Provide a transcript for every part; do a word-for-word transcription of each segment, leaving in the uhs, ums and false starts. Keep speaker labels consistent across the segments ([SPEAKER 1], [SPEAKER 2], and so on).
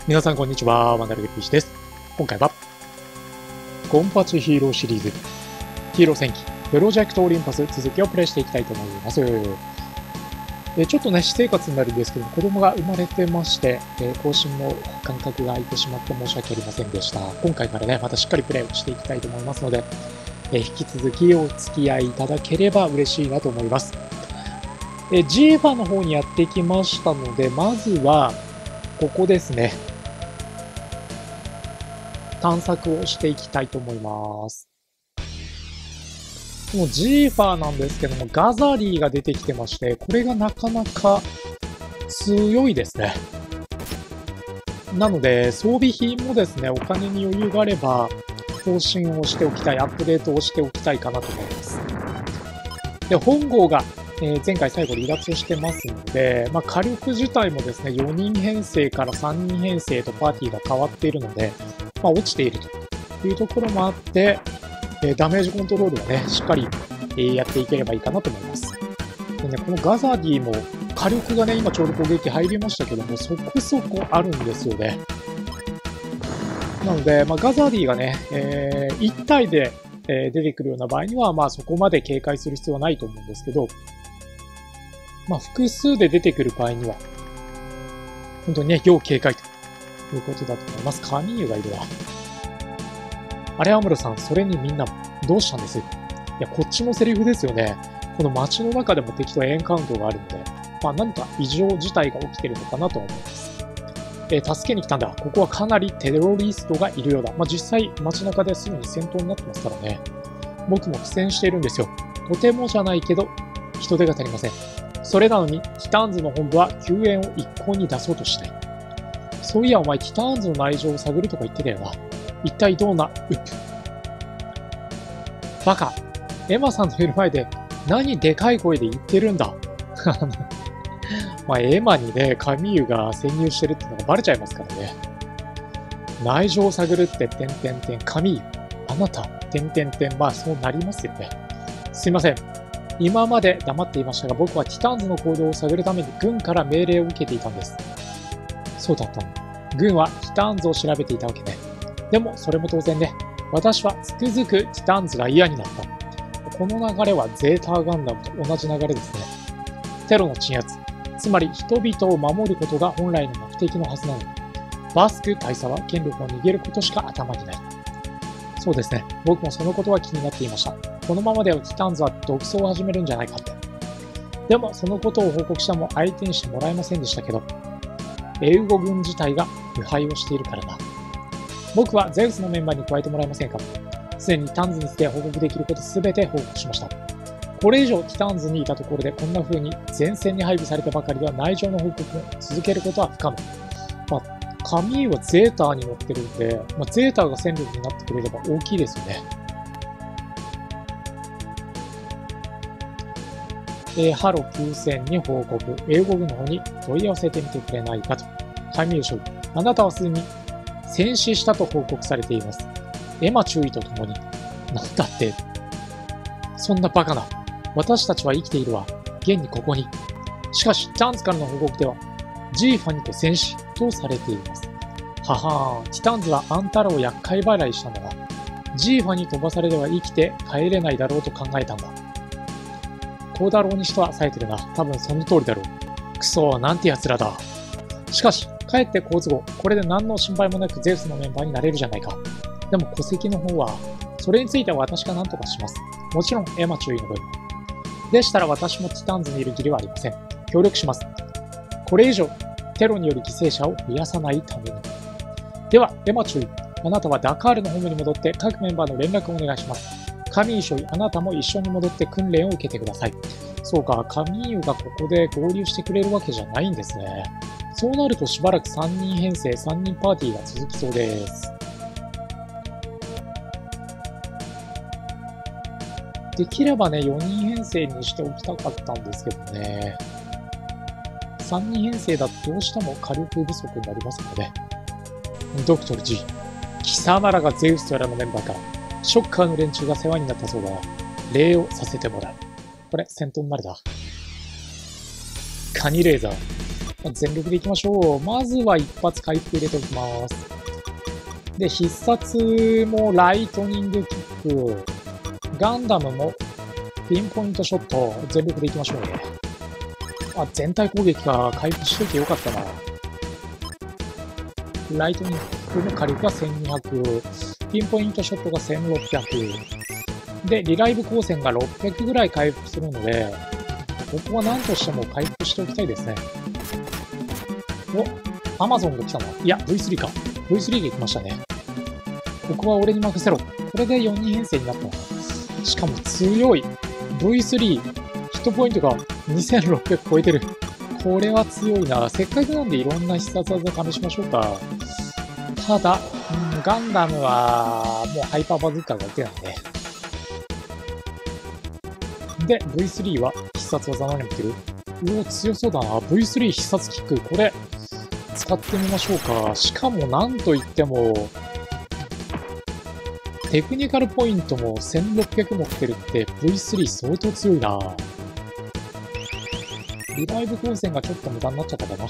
[SPEAKER 1] 皆さんこんにちは、ワンダルグピーチです。今回は、コンパチヒーローシリーズ、ヒーロー戦記、プロジェクトオリンパス続きをプレイしていきたいと思います。えちょっとね、私生活になるんですけど、子供が生まれてまして、え更新の間隔が空いてしまって申し訳ありませんでした。今回からね、またしっかりプレイをしていきたいと思いますので、え引き続きお付き合いいただければ嬉しいなと思います。えジーファの方にやってきましたので、まずは、ここですね。探索をしていきたいと思います。このジーファーなんですけども、ガザリーが出てきてまして、これがなかなか強いですね。なので、装備品もですね、お金に余裕があれば、更新をしておきたい、アップデートをしておきたいかなと思います。で、本郷が、えー、前回最後離脱してますので、まあ、火力自体もですね、よにん編成からさんにん編成とパーティーが変わっているので、まあ、落ちているというところもあって、えー、ダメージコントロールはね、しっかり、えー、やっていければいいかなと思います。でね、このガザディも火力がね、今ちょうど攻撃入りましたけども、そこそこあるんですよね。なので、まあ、ガザディがね、えー、いち体で、えー、出てくるような場合には、まあそこまで警戒する必要はないと思うんですけど、まあ複数で出てくる場合には、本当にね、要警戒ということだと思います。カミーユがいるわ。あれ、アムロさん、それにみんなどうしたんです？いや、こっちのセリフですよね。この街の中でも敵とエンカウントがあるので、まあ何か異常事態が起きてるのかなと思います。えー、助けに来たんだ。ここはかなりテロリストがいるようだ。まあ実際、街中ですぐに戦闘になってますからね。僕も苦戦しているんですよ。とてもじゃないけど、人手が足りません。それなのに、ティターンズの本部は救援を一向に出そうとしない。そういや、お前、ティターンズの内情を探るとか言ってたよな。一体どうな、うっ。バカ。エマさんのいる前で、何でかい声で言ってるんだ。まあ、エマにね、カミーユが潜入してるってのがバレちゃいますからね。内情を探るって、てんてんてん、カミーユ。あなた、てんてんてん、まあ、そうなりますよね。すいません。今まで黙っていましたが、僕はティターンズの行動を探るために軍から命令を受けていたんです。そうだったの。軍はティターンズを調べていたわけね。でも、それも当然ね。私はつくづくティターンズが嫌になった。この流れはゼータガンダムと同じ流れですね。テロの鎮圧。つまり、人々を守ることが本来の目的のはずなのに。バスク大佐は権力を握ることしか頭にない。そうですね。僕もそのことは気になっていました。このままではティターンズは独走を始めるんじゃないかって。でも、そのことを報告したも相手にしてもらえませんでしたけど、エウゴ軍自体が腐敗をしているからな。僕はゼウスのメンバーに加えてもらえませんか？すでにティターンズについて報告できることすべて報告しました。これ以上ティターンズにいたところでこんな風に前線に配備されたばかりでは内情の報告を続けることは不可能。まあ、カミーユはゼータに乗ってるんで、まあ、ゼータが戦力になってくれれば大きいですよね。えー、ハロきゅうせんに報告、英語軍の方に問い合わせてみてくれないかと。カミーユ将軍、あなたはすでに戦死したと報告されています。エマ注意とともに。なんだって。そんなバカな。私たちは生きているわ。現にここに。しかし、ティターンズからの報告では、ジーファにて戦死とされています。ははー、ティターンズはあんたらを厄介払いしたのだ。ジーファに飛ばされては生きて帰れないだろうと考えたんだ。孝太郎にしては冴えてるな。多分その通りだろう。くそー、なんて奴らだ。しかし、帰って好都合。これで何の心配もなくゼウスのメンバーになれるじゃないか。でも戸籍の方は、それについては私が何とかします。もちろんエマ注意の分。でしたら私もティターンズにいる義理はありません。協力します。これ以上、テロによる犠牲者を増やさないために。では、エマ注意。あなたはダカールの本部に戻って各メンバーの連絡をお願いします。カミーユ将軍、あなたも一緒に戻って訓練を受けてください。そうか、カミーユがここで合流してくれるわけじゃないんですね。そうなるとしばらくさんにん編成、さんにんパーティーが続きそうです。できればね、よにん編成にしておきたかったんですけどね。さんにん編成だとどうしても火力不足になりますので。ドクトル G、貴様らがゼウスとやらのメンバーか。ショッカーの連中が世話になったそうだな。礼をさせてもらう。これ、戦闘になるな。カニレーザー。 全力でいきましょう。まずは一発回復入れておきます。で、必殺もライトニングキック。ガンダムもピンポイントショット。全力でいきましょうね。あ、全体攻撃が回復しといてよかったな。ライトニングの火力がせんにひゃく。ピンポイントショットがせんろっぴゃく。で、リライブ光線がろっぴゃくぐらい回復するので、ここは何としても回復しておきたいですね。お、アマゾンが来たの？いや、ブイスリー か。ブイスリー が来ましたね。ここは俺に任せろ。これでよにん編成になったな。しかも強い。ブイスリー、ヒットポイントがにせんろっぴゃく超えてる。これは強いな。せっかくなんでいろんな必殺技試しましょうか。ただ、うん、ガンダムはもうハイパーバズーカが打てないね。で、ブイスリー は必殺技何持ってる？うお、強そうだな。ブイスリー 必殺キック。これ、使ってみましょうか。しかもなんといっても、テクニカルポイントもせんろっぴゃく持ってるって ブイスリー 相当強いな。リバイブ光線がちょっと無駄になっちゃったかな。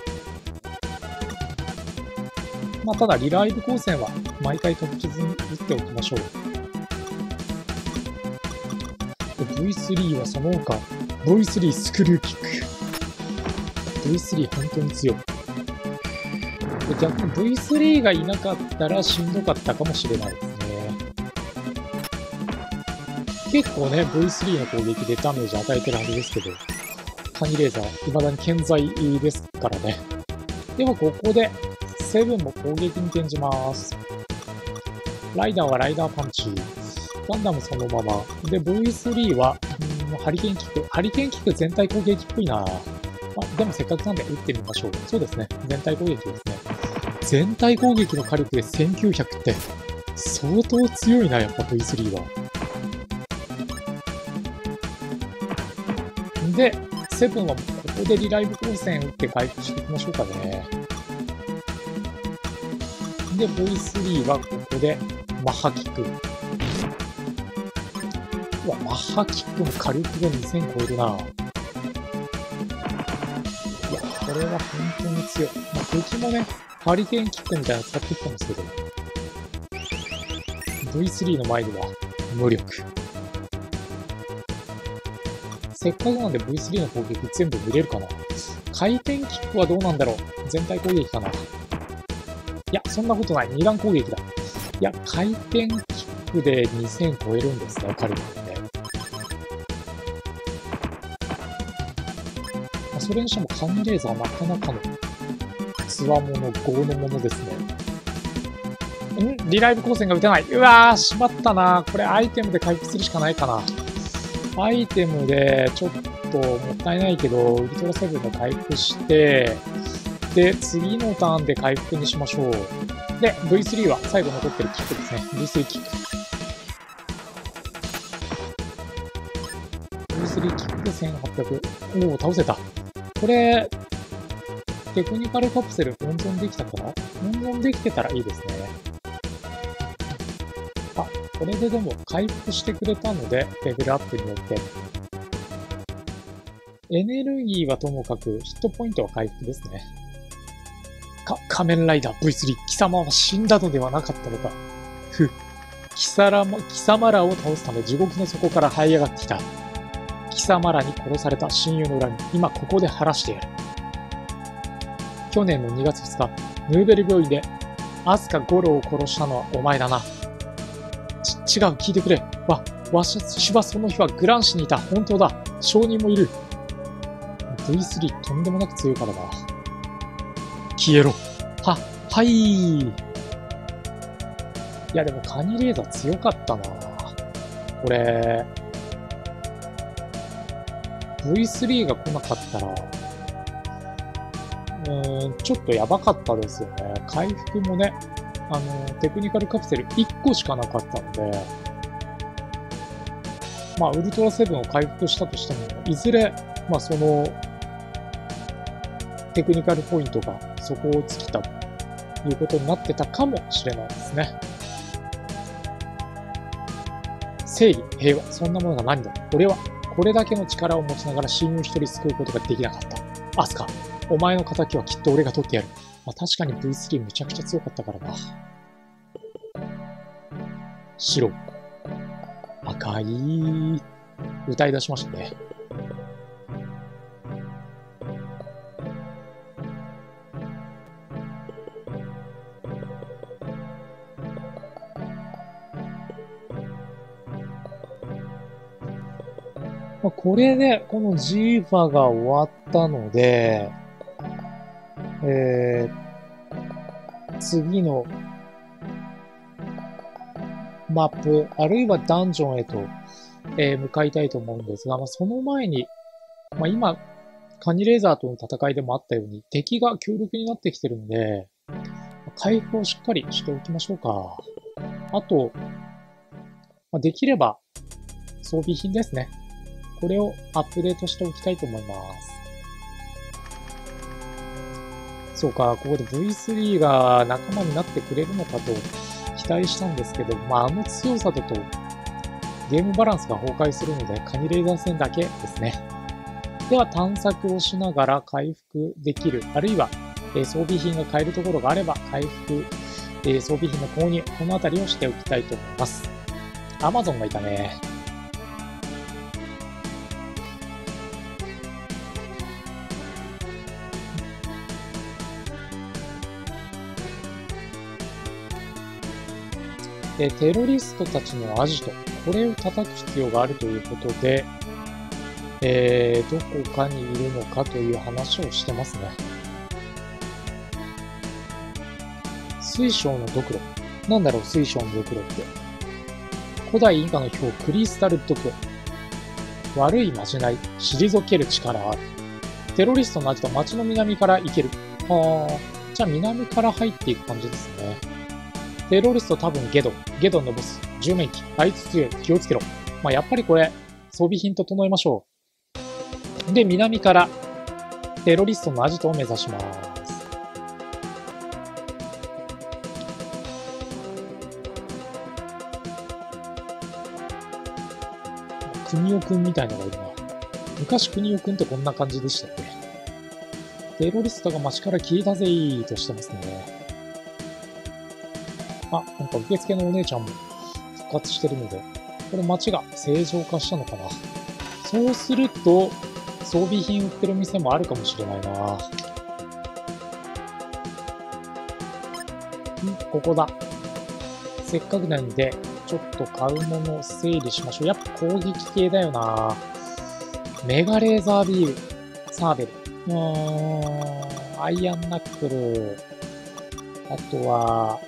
[SPEAKER 1] まあ、ただリライブ光線は毎回確実に打っておきましょう。ブイスリー はその他、ブイスリー スクリューキック。ブイスリー 本当に強い。逆に ブイスリー がいなかったらしんどかったかもしれないですね。結構ね、ブイスリー の攻撃でダメージ与えてるはずですけど、カニレーザー、未だに健在ですからね。では、ここで、セブンも攻撃に転じます。ライダーはライダーパンチ。ガンダムそのまま。で、ブイスリー は、うん、ハリケーンキック。ハリケーンキック全体攻撃っぽいな。あ、でもせっかくなんで打ってみましょう。そうですね。全体攻撃ですね。全体攻撃の火力でせんきゅうひゃくって、相当強いな、やっぱ ブイスリー は。で、セブンはここでリライブ光線打って回復していきましょうかね。で、ブイスリー はここでマッハキック。うわ、マッハキックの火力がにせん超えるな。いや、これは本当に強い。まあ、敵もね、ハリケーンキックみたいなの使ってきたんですけど、ブイスリー の前では無力。せっかくなんで ブイスリー の攻撃全部見れるかな。回転キックはどうなんだろう。全体攻撃かな。いや、そんなことない。二段攻撃だ。いや、回転キックでにせん超えるんですね、彼らはね。まあ、それにしてもカニレーザーはなかなかのつわもの、豪のものですね。ん？リライブ光線が打てない。うわー、しまったな。これアイテムで回復するしかないかな。アイテムでちょっともったいないけど、ウルトラセブンで回復して、で、次のターンで回復にしましょう。で、ブイスリー は最後残ってるキックですね。ブイスリー キック。ブイスリー キックせんはっぴゃく。おお、倒せた。これ、テクニカルカプセル温存できたかな？温存できてたらいいですね。あ、これででも回復してくれたので、レベルアップによって。エネルギーはともかく、ヒットポイントは回復ですね。か、仮面ライダー ブイスリー、貴様は死んだのではなかったのか。ふ、貴様、貴様らを倒すため地獄の底から這い上がってきた。貴様らに殺された親友の恨み、今ここで晴らしてやる。去年のにがつふつか、ヌーベル病院で、アスカ・ゴロを殺したのはお前だな。ち、違う、聞いてくれ。わ、わしはその日はグラン市にいた。本当だ。証人もいる。ブイスリー とんでもなく強いからな。消えろ。は、はい。いや、でもカニレーザー強かったな。これ、ブイスリー が来なかったら、うーん、ちょっとやばかったですよね。回復もね、あの、テクニカルカプセルいっこしかなかったので、まあ、ウルトラセブンを回復したとしても、いずれ、まあ、その、テクニカルポイントがそこを尽きたということになってたかもしれないですね。正義、平和、そんなものが何だ。俺はこれだけの力を持ちながら親友一人救うことができなかった。アスカ、 お前の仇はきっと俺が取ってやる。まあ、確かに ブイスリー めちゃくちゃ強かったからな。白。赤い。歌い出しましたね。まあ、これで、このジーファが終わったので、えー、次のマップ、あるいはダンジョンへと、えー、向かいたいと思うんですが、まあ、その前に、まあ、今、カニレーザーとの戦いでもあったように、敵が強力になってきてるんで、回復をしっかりしておきましょうか。あと、まあ、できれば、装備品ですね。これをアップデートしておきたいと思います。そうか、ここで ブイスリー が仲間になってくれるのかと期待したんですけど、まあ、あの強さだとゲームバランスが崩壊するので、カニレーザー戦だけですね。では探索をしながら回復できる、あるいは、えー、装備品が買えるところがあれば回復、えー、装備品の購入、このあたりをしておきたいと思います。アマゾンがいたね。えテロリストたちのアジト、これを叩く必要があるということで、えー、どこかにいるのかという話をしてますね。水晶のドクロ。なんだろう、水晶のドクロって。古代インカの表、クリスタルドクロ。悪いまじない、退ける力ある。テロリストのアジト、町の南から行ける。あー、じゃあ南から入っていく感じですね。テロリスト多分ゲド。ゲドのボス。十面機。あいつ強い。気をつけろ。まあ、やっぱりこれ、装備品整えましょう。で、南から、テロリストのアジトを目指します。クニオくんみたいなのがいるな。昔クニオくんってこんな感じでしたっけ？テロリストが街から消えたぜーとしてますね。あ、なんか受付のお姉ちゃんも復活してるので、これ街が正常化したのかな。そうすると、装備品売ってる店もあるかもしれないな。ん、ここだ。せっかくなんで、ちょっと買うものを整理しましょう。やっぱ攻撃系だよな。メガレーザービール、サーベル。うーん、アイアンナックル。あとは、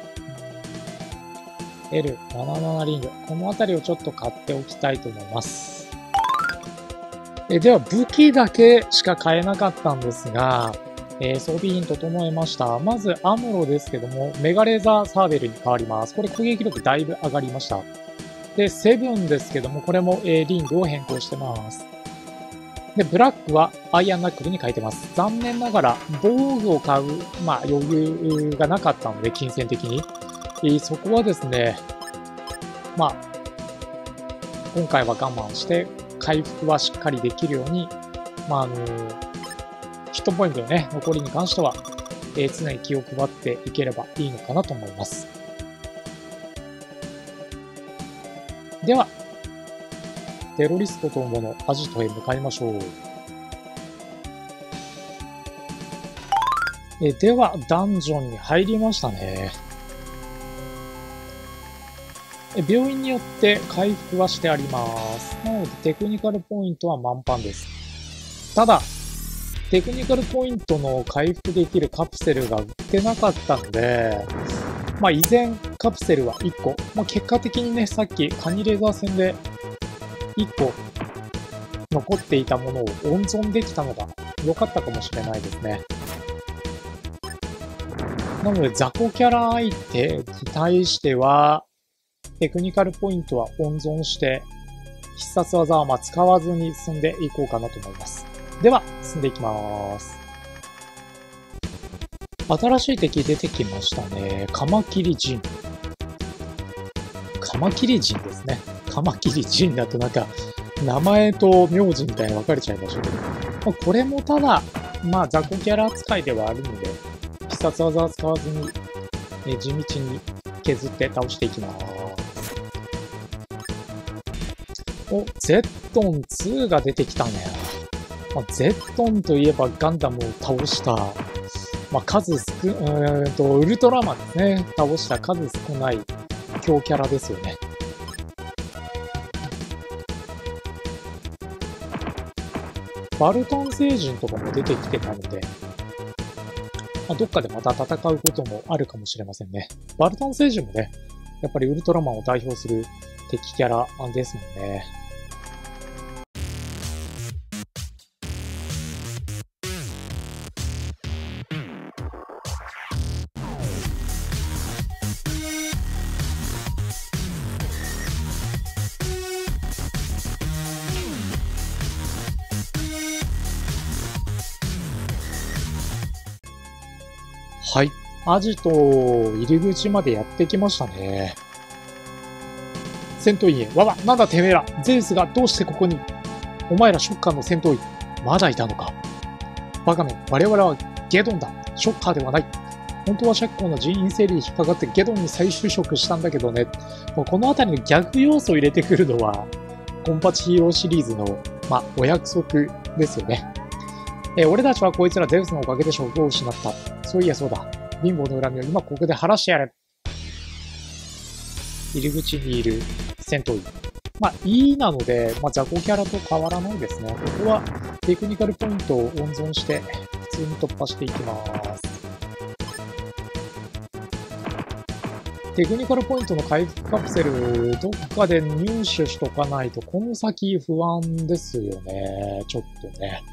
[SPEAKER 1] エルななじゅうなな リング。このあたりをちょっと買っておきたいと思います。えでは、武器だけしか買えなかったんですが、えー、装備品整えました。まず、アムロですけども、メガレーザーサーベルに変わります。これ攻撃力だいぶ上がりました。で、セブンですけども、これも、えー、リングを変更してます。で、ブラックはアイアンナックルに変えてます。残念ながら、防具を買う、まあ、余裕がなかったので、金銭的に。えー、そこはですね、まあ、今回は我慢して、回復はしっかりできるように、まあ、あのー、ヒットポイントのね、残りに関しては、えー、常に気を配っていければいいのかなと思います。では、テロリストとものアジトへ向かいましょう。えでは、ダンジョンに入りましたね。え病院によって回復はしてあります。なので、テクニカルポイントは満帆です。ただ、テクニカルポイントの回復できるカプセルが売ってなかったので、まあ、依然カプセルはいっこ。まあ、結果的にね、さっきカニレーザー戦でいっこ残っていたものを温存できたのが良かったかもしれないですね。なので、雑魚キャラ相手に対しては、テクニカルポイントは温存して、必殺技はまあ使わずに進んでいこうかなと思います。では、進んでいきます。新しい敵出てきましたね。カマキリジン。カマキリジンですね。カマキリジンだとなんか、名前と名字みたいに分かれちゃいましたけど。これもただ、 まあ、雑魚キャラ扱いではあるので、必殺技は使わずに、え地道に削って倒していきます。お、ゼットンツーが出てきたね。まあ、ゼットンといえばガンダムを倒した、まあ、数少、うーんと、ウルトラマンですね。倒した数少ない強キャラですよね。バルトン星人とかも出てきてたので、まあ、どっかでまた戦うこともあるかもしれませんね。バルトン星人もね、やっぱりウルトラマンを代表する敵キャラですもんね。はい。アジト入り口までやってきましたね。戦闘員へ。わわ、なんだてめえら。ゼウスがどうしてここに。お前らショッカーの戦闘員、まだいたのか。バカめ、我々はゲドンだ。ショッカーではない。本当はシャッコーの人員整理に引っかかってゲドンに再就職したんだけどね。もうこのあたりのギャグ要素を入れてくるのは、コンパチヒーローシリーズの、まあ、お約束ですよね。えー、俺たちはこいつらゼウスのおかげで職を失った。そういやそうだ。貧乏の恨みを今ここで晴らしてやれ。入り口にいる戦闘員。まあ、E なので、まあ、雑魚キャラと変わらないですね。ここはテクニカルポイントを温存して、普通に突破していきます。テクニカルポイントの回復カプセル、どっかで入手しとかないと、この先不安ですよね。ちょっとね。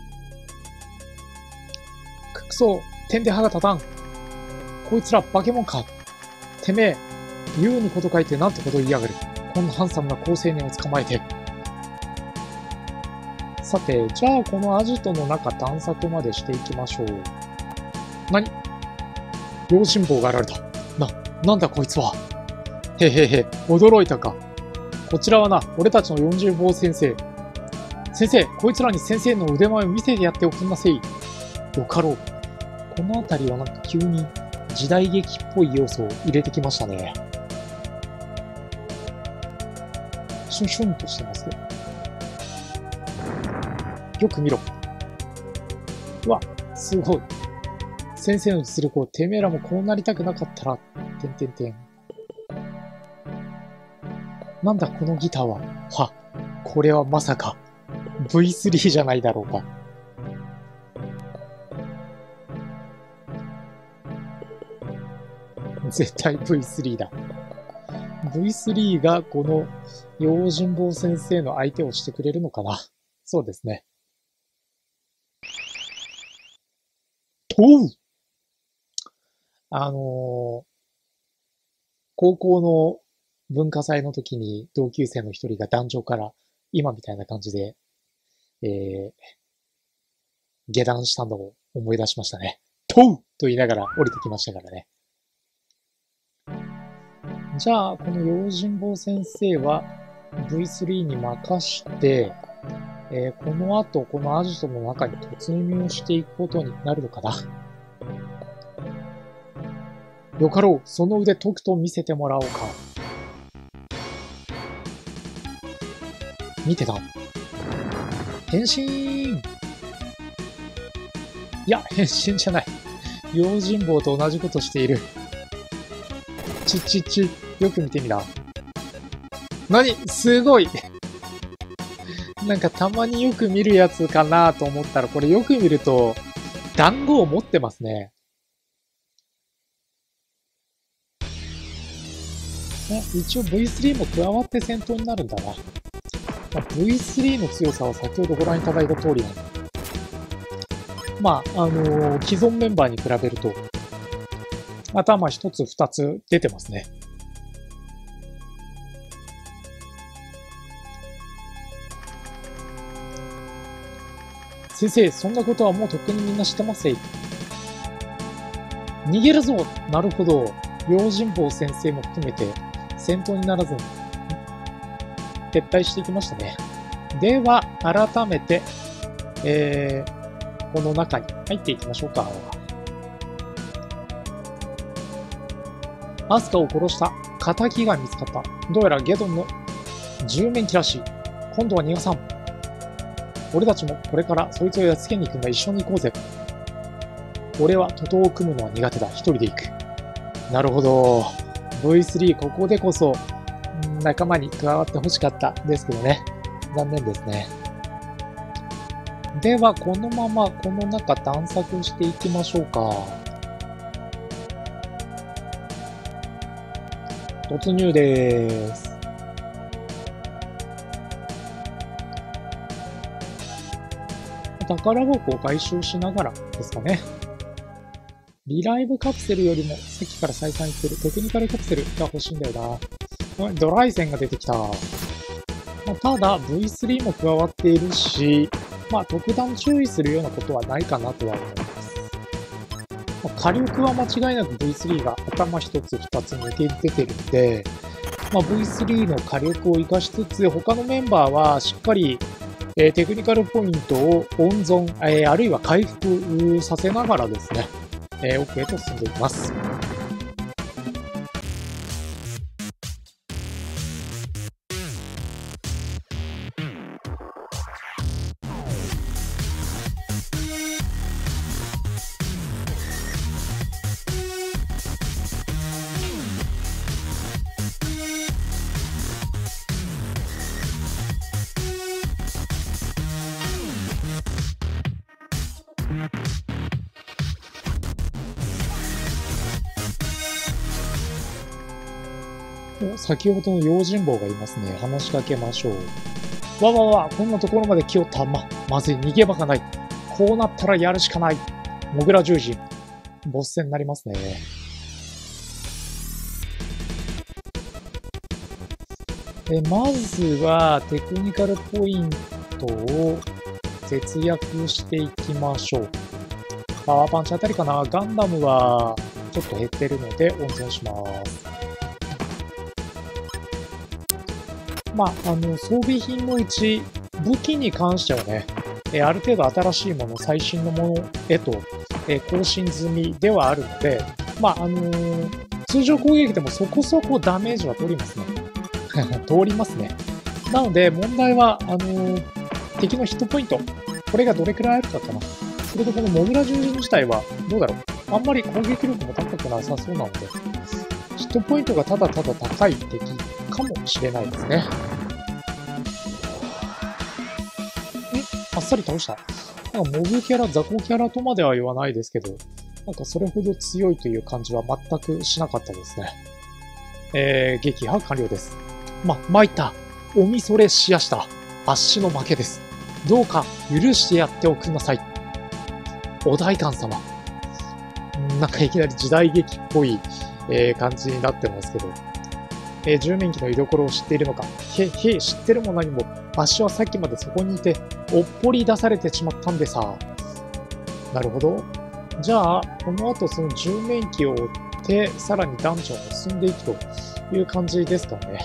[SPEAKER 1] くそ、点で歯が立たん。こいつら化け物か。てめえ、言うにこと書いてなんてこと言いやがる。こんなハンサムな好青年を捕まえて。さて、じゃあこのアジトの中探索までしていきましょう。何？用心棒が現れた。な、なんだこいつは。へへへ、驚いたか。こちらはな、俺たちの四十棒先生。先生、こいつらに先生の腕前を見せてやっておくんなせい。よかろう。この辺りはなんか急に時代劇っぽい要素を入れてきましたね。シュンシュンとしてますね。よく見ろ。うわ、すごい。先生の実力をてめえらもこうなりたくなかったら、てんてんてん。なんだこのギターは。は、これはまさか ブイスリー じゃないだろうか。絶対 ブイスリー だ。ブイスリー がこの用心棒先生の相手をしてくれるのかな。そうですね。とうあのー、高校の文化祭の時に同級生の一人が壇上から今みたいな感じで、えー、下段したのを思い出しましたね。とうと言いながら降りてきましたからね。じゃあ、この用心棒先生は ブイスリー に任して、えー、この後、このアジトの中に突入していくことになるのかな。よかろう、その腕とくと見せてもらおうか。見てた。変身！いや、変身じゃない。用心棒と同じことしている。ちちち、よく見てみな。何？すごいなんかたまによく見るやつかなと思ったら、これよく見ると、団子を持ってますね。ね、一応 ブイスリー も加わって戦闘になるんだな。まあ、ブイスリー の強さは先ほどご覧いただいた通りなんで。まあ、あのー、既存メンバーに比べると、頭一つ二つ出てますね。先生、そんなことはもうとっくにみんな知ってますぜ。逃げるぞ！なるほど。用心棒先生も含めて戦闘にならずに撤退していきましたね。では、改めて、えー、 この中に入っていきましょうか。アスカを殺した仇が見つかった。どうやらゲドンの十面鬼らしい。今度は逃がさん。俺たちもこれからそいつをやっつけに行くんだ。一緒に行こうぜ。俺は徒党を組むのは苦手だ。一人で行く。なるほど。ブイスリー、ここでこそ仲間に加わってほしかったですけどね。残念ですね。では、このままこの中探索していきましょうか。突入です。宝箱を回収しながらですかね。リライブカプセルよりもさっきから再三言ってるテクニカルカプセルが欲しいんだよな。ドライセンが出てきた。まあ、ただ ブイスリー も加わっているし、まあ特段注意するようなことはないかなとは思います。まあ、火力は間違いなく ブイスリー が頭一つ二つ抜け出てるんで、まあ、ブイスリー の火力を活かしつつ、他のメンバーはしっかりえー、テクニカルポイントを温存、えー、あるいは回復させながらですね、えー、奥へと進んでいきます。先ほどの用心棒がいますね。話しかけましょう。わわわ、こんなところまで来よったま、まずい、逃げ場がない。こうなったらやるしかない。モグラ獣人。ボス戦になりますね。えまずは、テクニカルポイントを節約していきましょう。パワーパンチあたりかな。ガンダムはちょっと減ってるので温存します。まあ、あの、装備品のうち、武器に関してはね、えある程度新しいもの、最新のものへと、え更新済みではあるので、まあ、あのー、通常攻撃でもそこそこダメージは取りますね。通りますね。なので、問題は、あのー、敵のヒットポイント、これがどれくらいあるかかな。それとこのモグラ獣人自体は、どうだろう。あんまり攻撃力も高くなさそうなので、ヒットポイントがただただ高い敵かもしれないですね。んあっさり倒した。なんかモブキャラ、雑魚キャラとまでは言わないですけど、なんかそれほど強いという感じは全くしなかったですね。えー、撃破完了です。ま、参った。おみそれしやした。あっしの負けです。どうか許してやっておくんなさい。お代官様。なんかいきなり時代劇っぽい、えー、感じになってますけど。えー、十面鬼の居所を知っているのか。へ、へ、知ってるも何も。あっしはさっきまでそこにいて、おっぽり出されてしまったんでさ。なるほど。じゃあ、この後その十面鬼を追って、さらにダンジョンを進んでいくという感じですかね。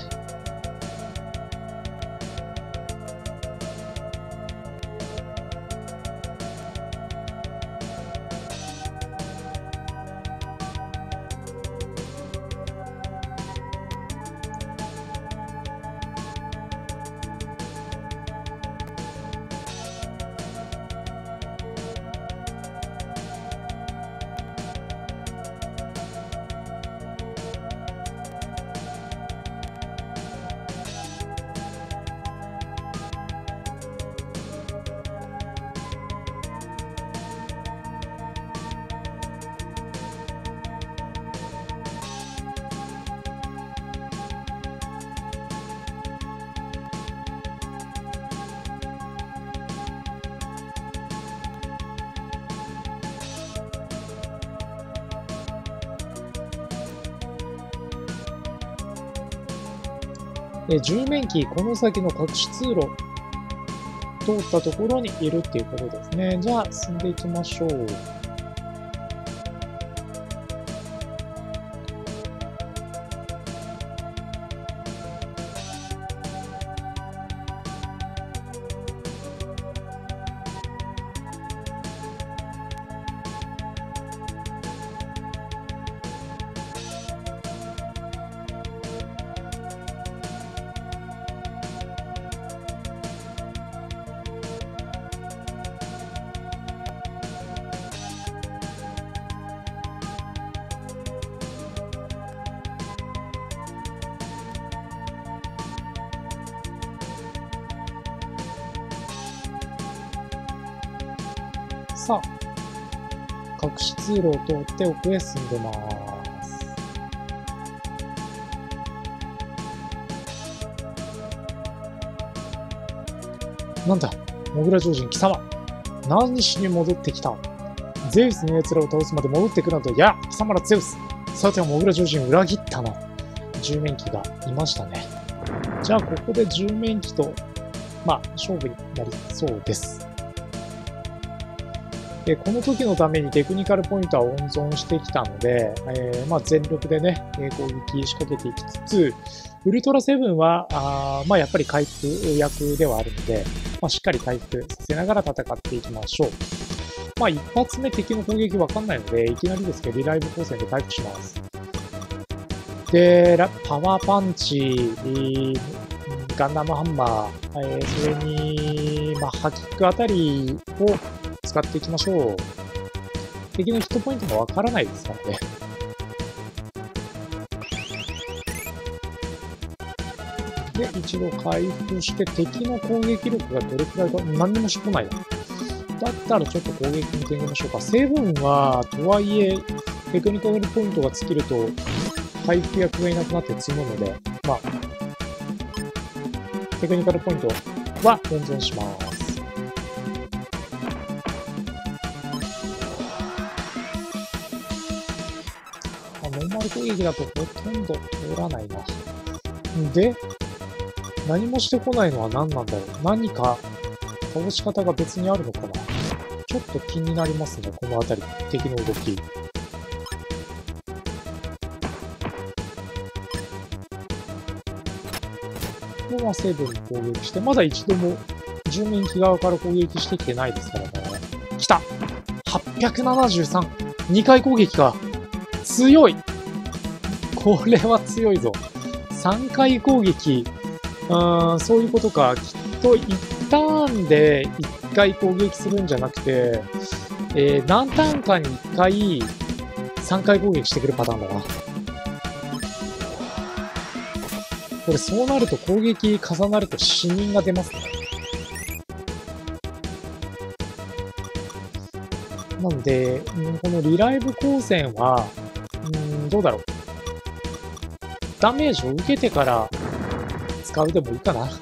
[SPEAKER 1] え十面鬼、この先の隠し通路、通ったところにいるっていうことですね。じゃあ、進んでいきましょう。 さあ、隠し通路を通って奥へ進んでます。なんだ、モグラ超人貴様。何しに戻ってきた？ゼウスの奴らを倒すまで戻ってくるなど、いや、貴様らゼウス。さてはモグラ超人を裏切ったな。十面機がいましたね。じゃあ、ここで十面機と、まあ、勝負になりそうです。で、この時のためにテクニカルポイントは温存してきたので、えー、まあ、全力でね、攻撃仕掛けていきつつ、ウルトラセブンは、あまあ、やっぱり回復役ではあるので、まあ、しっかり回復させながら戦っていきましょう。まあ、一発目敵の攻撃わかんないので、いきなりですけど、リライブ光線で回復します。で、パワーパンチ、ガンダムハンマー、えー、それに、まあ、ハキックあたりを使っていきましょう。敵のヒットポイントもわからないですからね。で、一度回復して敵の攻撃力がどれくらいか、何にもしてこないな。だったらちょっと攻撃に転じましょうか。セブンは、とはいえ、テクニカルポイントが尽きると、回復役がいなくなって積むので、まあ、テクニカルポイントは温存します。あ、ノーマル攻撃だとほとんど通らないな。で、何もしてこないのは何なんだろう。何か倒し方が別にあるのかな。ちょっと気になりますね、この辺り。敵の動き。ここはセブンに攻撃して、まだ一度も住民機側から攻撃してきてないですからね。来た !はっぴゃくななじゅうさん! にかい攻撃か。強い！これは強いぞ。さんかい攻撃。うーん、そういうことか。きっといちターンでいっかい攻撃するんじゃなくて、えー、何ターンかにいっかいさんかい攻撃してくるパターンだな。これそうなると攻撃重なると死人が出ますね。なので、このリライブ光線は、うん、どうだろう。ダメージを受けてから使うでもいいかな。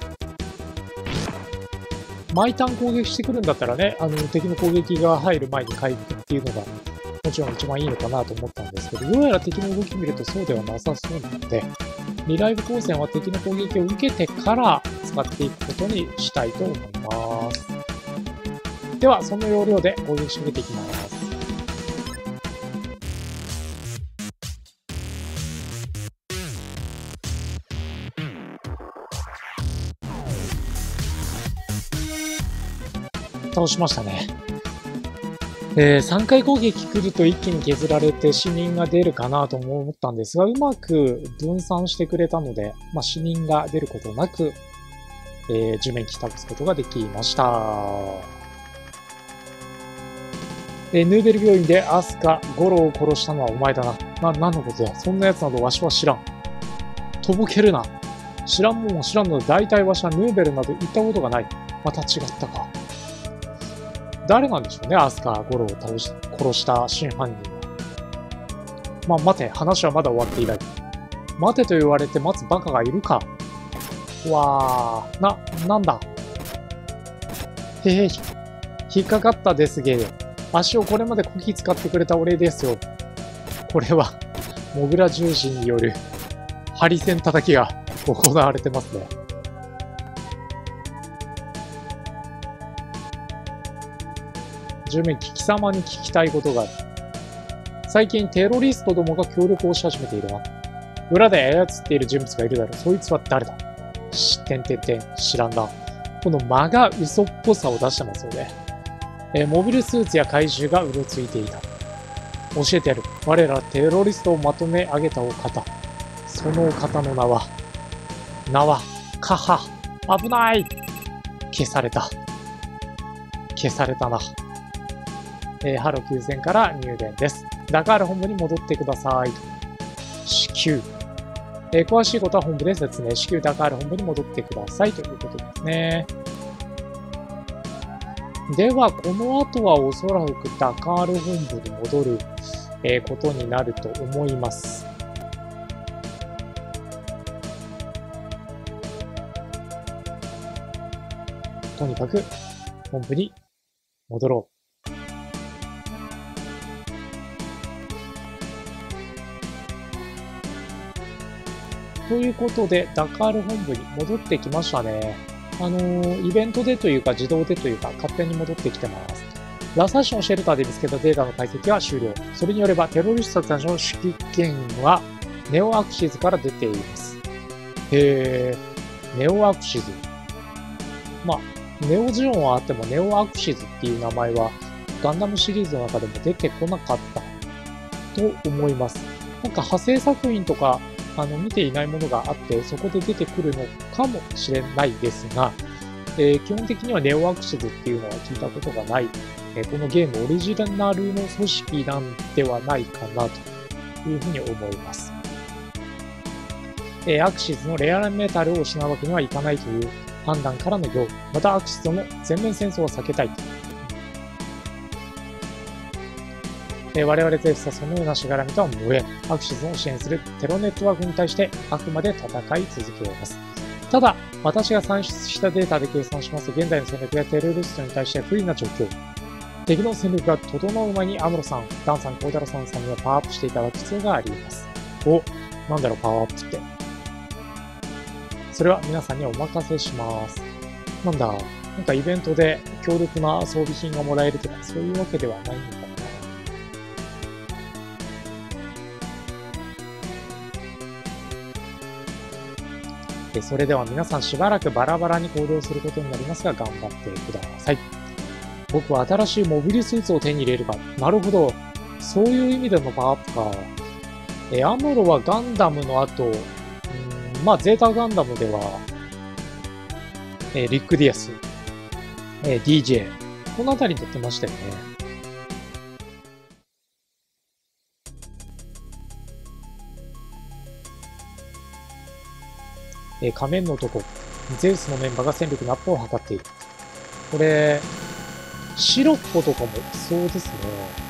[SPEAKER 1] 毎ターン攻撃してくるんだったらね、あの敵の攻撃が入る前に回復っていうのがもちろん一番いいのかなと思ったんですけど、どうやら敵の動き見るとそうではなさそうなので、リライブ光線は敵の攻撃を受けてから使っていくことにしたいと思います。では、その要領で攻撃仕掛けていきます。倒しましたね。えー、さんかい攻撃来ると一気に削られて死人が出るかなと思ったんですが、うまく分散してくれたので、まあ、死人が出ることなく、えー、地面機倒すことができました。えー、ヌーベル病院でアスカ、ゴロを殺したのはお前だな。な、何のことだ。そんな奴などわしは知らん。とぼけるな。知らんもんも知らんので、大体わしはヌーベルなど行ったことがない。また違ったか。誰なんでしょうね、アスカ、ゴロを倒し、殺した真犯人は。まあ、待て、話はまだ終わっていない。待てと言われて待つバカがいるか。わー、な、なんだ。へへ、引っかかったですげ。足をこれまでこき使ってくれたお礼ですよ。これは、モグラ重視による、ハリセン叩きが行われてますね。十面機、貴様に聞きたいことがある。最近テロリストどもが協力をし始めているな。裏で操っている人物がいるだろう。そいつは誰だ？し、てんてんてん、知らんな。この間が嘘っぽさを出してますよね。えー、モビルスーツや怪獣がうろついていた。教えてやる。我らテロリストをまとめ上げたお方。そのお方の名は、名は、カハ。危ない！消された。消されたな。えー、ハロ休戦から入電です。ダカール本部に戻ってください。至急。えー、詳しいことは本部で説明。至急ダカール本部に戻ってくださいということですね。 では、この後はおそらくダカール本部に戻る、えー、ことになると思います。とにかく本部に戻ろう。ということで、ダカール本部に戻ってきましたね。あのー、イベントでというか自動でというか勝手に戻ってきてます。ラサッシュのシェルターで見つけたデータの解析は終了。それによればテロリストたちの指揮権はネオアクシズから出ています。へー、ネオアクシズ。まあ、ネオジオンはあってもネオアクシズっていう名前はガンダムシリーズの中でも出てこなかったと思います。なんか派生作品とかあの見ていないものがあってそこで出てくるのかもしれないですが、えー、基本的にはネオアクシズっていうのは聞いたことがない、えー、このゲームオリジナルの組織なんではないかなというふうに思います。えー、アクシズのレアメタルを失うわけにはいかないという判断からのよう、またアクシズとの全面戦争を避けたいと。えー、我々ゼウスはそのようなしがらみとは無縁、アクシズを支援するテロネットワークに対してあくまで戦い続けます。ただ、私が算出したデータで計算します現在の戦略やテロリストに対して不利な状況。敵の戦力が整う前にアムロさん、ダンさん、コウタロさんさんにはパワーアップしていただく必要があります。お、なんだろう、パワーアップって。それは皆さんにお任せします。なんだ、なんかイベントで強力な装備品がもらえるとか、そういうわけではないのかな。で、それでは皆さんしばらくバラバラに行動することになりますが、頑張ってください。僕は新しいモビルスーツを手に入れるか。なるほど。そういう意味でのパワーアップか。え、アムロはガンダムの後、うん、まあ、ゼータガンダムでは、えー、リック・ディアス、えー、ディージェー、このあたりに撮ってましたよね。えー、仮面の男、ゼウスのメンバーが戦力のアップを図っている。これ、シロッポとかもそうですね。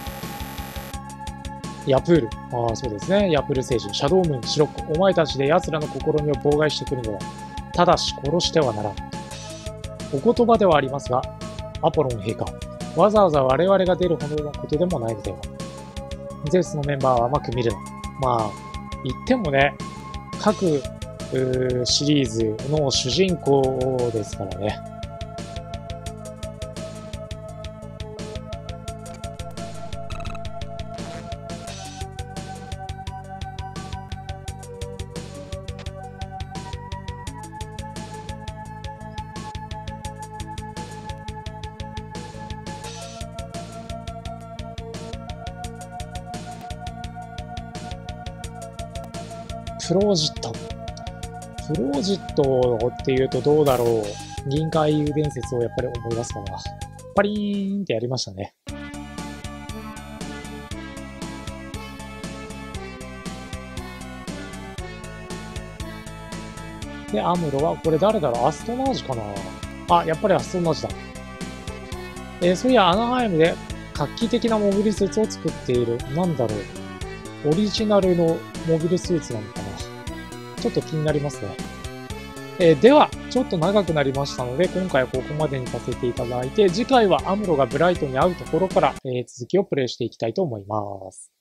[SPEAKER 1] ヤプール。ああ、そうですね。ヤプール星人。シャドウムーン、シロッポ。お前たちで奴らの試みを妨害してくるのだ。ただし殺してはならん。お言葉ではありますが、アポロン陛下。わざわざ我々が出るほどのことでもないのでは。ゼウスのメンバーは甘く見るな。まあ、言ってもね、各シリーズの主人公ですからね。プロジット。プロジットっていうとどうだろう。銀河英雄伝説をやっぱり思い出すかな。パリーンってやりましたね。で、アムロは、これ誰だろう、アストナージかな。あ、やっぱりアストナージだ。えー、そういや、アナハイムで画期的なモビルスーツを作っている。なんだろう。オリジナルのモビルスーツなのかな。ちょっと気になりますね。えー、では、ちょっと長くなりましたので、今回はここまでにさせていただいて、次回はアムロがブライトに会うところから、えー、続きをプレイしていきたいと思います。